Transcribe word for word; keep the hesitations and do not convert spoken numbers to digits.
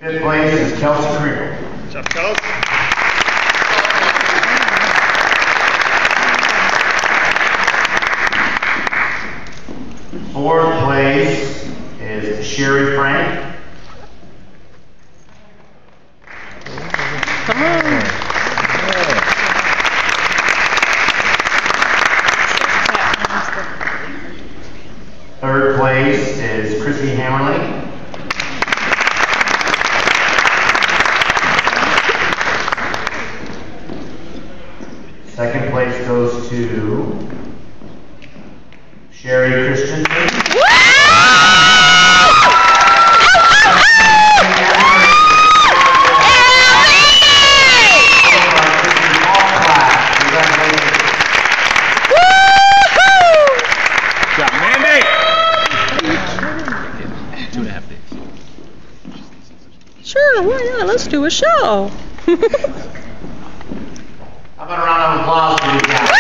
Fifth place is Kelsey Kringle. Good job, Kelsey. Fourth place is Sherry Frank. Come on. Third place is Chrissy Hammerly. Second place goes to Sherry Christensen. Two and a half days. Sure, why not? Let's do a show. How about a round of applause for these guys?